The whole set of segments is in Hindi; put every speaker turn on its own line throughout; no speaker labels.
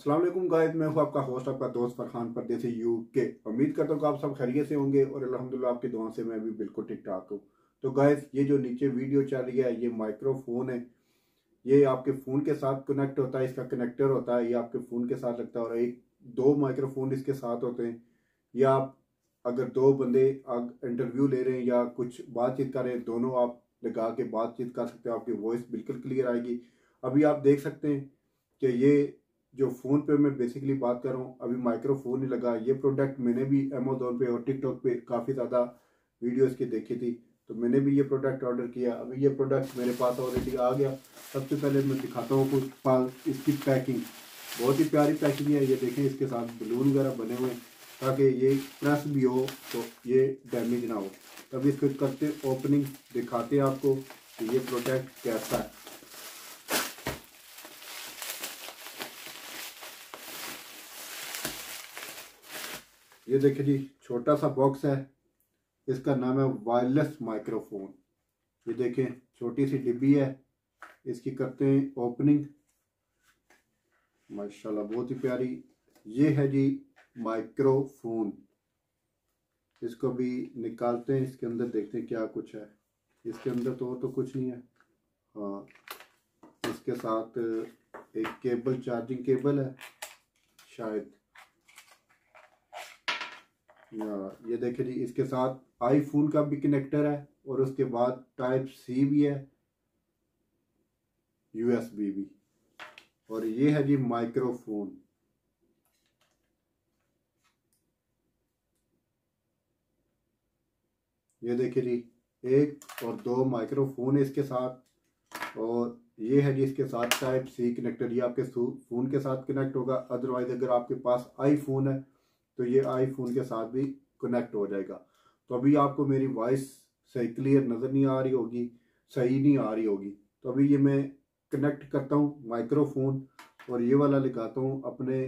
अस्सलाम वालेकुम गाइस, मैं हूं आपका होस्ट, आपका दोस्त फरहान परदेसी यूके। उम्मीद करता हूं कि आप सब खैरियत से होंगे और अल्हम्दुलिल्लाह आपकी दुआ से मैं भी बिल्कुल ठीक ठाक हूं। तो गाइस, ये जो नीचे वीडियो चल रही है ये माइक्रोफोन है। ये आपके फ़ोन के साथ कनेक्ट होता है, इसका कनेक्टर होता है, ये आपके फ़ोन के साथ लगता है और एक दो माइक्रोफोन इसके साथ होते हैं। या आप अगर दो बंदे इंटरव्यू ले रहे हैं या कुछ बातचीत कर रहे हैं, दोनों आप लगा के बातचीत कर सकते हो, आपकी वॉइस बिल्कुल क्लियर आएगी। अभी आप देख सकते हैं कि ये जो फ़ोन पे मैं बेसिकली बात कर रहा हूँ, अभी माइक्रोफोन ही लगा। ये प्रोडक्ट मैंने भी अमेज़ोन पे और टिकटॉक पे काफ़ी ज़्यादा वीडियोस की देखी थी, तो मैंने भी ये प्रोडक्ट ऑर्डर किया। अभी ये प्रोडक्ट मेरे पास ऑलरेडी आ गया। सबसे पहले मैं दिखाता हूँ कुछ इसकी पैकिंग। बहुत ही प्यारी पैकिंग है। ये देखें, इसके साथ बलून वगैरह बने हुए हैं ताकि ये प्रेस भी हो तो ये डैमेज ना हो। तब इसको करते ओपनिंग दिखाते हैं आपको कि ये प्रोडक्ट कैसा है। ये देखिए जी, छोटा सा बॉक्स है, इसका नाम है वायरलेस माइक्रोफोन। ये देखें, छोटी सी डिब्बी है। इसकी करते हैं ओपनिंग। माशाल्लाह बहुत ही प्यारी। ये है जी माइक्रोफोन। इसको भी निकालते हैं, इसके अंदर देखते हैं क्या कुछ है। इसके अंदर तो कुछ नहीं है। हाँ, इसके साथ एक केबल, चार्जिंग केबल है शायद। ये देखिए जी, इसके साथ आईफोन का भी कनेक्टर है और उसके बाद टाइप सी भी है, यूएसबी भी। और ये है जी माइक्रोफोन। ये देखिए जी, एक और दो माइक्रोफोन है इसके साथ। और ये है जी इसके साथ टाइप सी कनेक्टर। ये आपके फ़ोन के साथ कनेक्ट होगा। अदरवाइज अगर आपके पास आईफोन है तो ये आईफोन के साथ भी कनेक्ट हो जाएगा। तो अभी आपको मेरी वॉइस सही क्लियर नज़र नहीं आ रही होगी, सही नहीं आ रही होगी। तो अभी ये मैं कनेक्ट करता हूँ माइक्रोफोन और ये वाला लगाता हूँ अपने।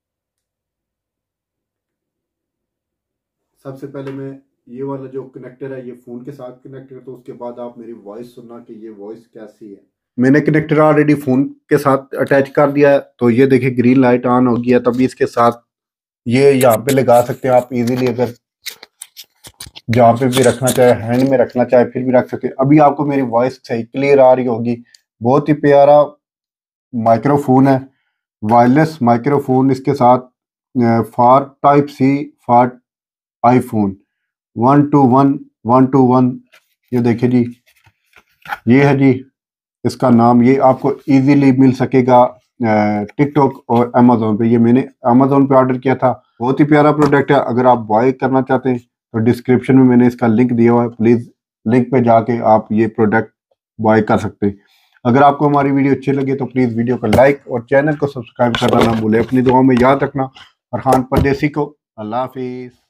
सबसे पहले मैं ये वाला जो कनेक्टर है ये फ़ोन के साथ कनेक्ट करता हूँ, उसके बाद आप मेरी वॉइस सुनना कि ये वॉइस कैसी है। मैंने कनेक्टर ऑलरेडी फ़ोन के साथ अटैच कर दिया है। तो ये देखिए ग्रीन लाइट ऑन हो गया। तभी इसके साथ ये यहाँ पे लगा सकते हैं आप इजीली। अगर जहाँ पे भी रखना चाहे, हैंड में रखना चाहे फिर भी रख सकते हैं। अभी आपको मेरी वॉइस सही क्लियर आ रही होगी। बहुत ही प्यारा माइक्रोफोन है, वायरलेस माइक्रोफोन। इसके साथ for type C for iPhone 1 to 1 ये देखिए जी, ये है जी इसका नाम। ये आपको इजीली मिल सकेगा टिकटॉक और अमेज़ोन पे। ये मैंने अमेज़ोन पे ऑर्डर किया था। बहुत ही प्यारा प्रोडक्ट है। अगर आप बाय करना चाहते हैं तो डिस्क्रिप्शन में मैंने इसका लिंक दिया हुआ है, प्लीज़ लिंक पे जाके आप ये प्रोडक्ट बाय कर सकते हैं। अगर आपको हमारी वीडियो अच्छी लगे तो प्लीज़ वीडियो को लाइक और चैनल को सब्सक्राइब करना ना भूलें। अपनी दुआओं में याद रखना। फरहान परदेसी को। अल्लाह हाफिज़।